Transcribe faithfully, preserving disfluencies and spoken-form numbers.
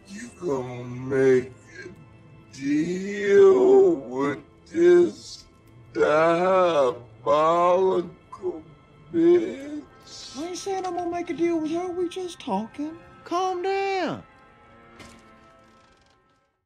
You gonna make a deal with this diabolical bitch? I ain't saying I'm gonna make a deal with her. We just talking. Calm down.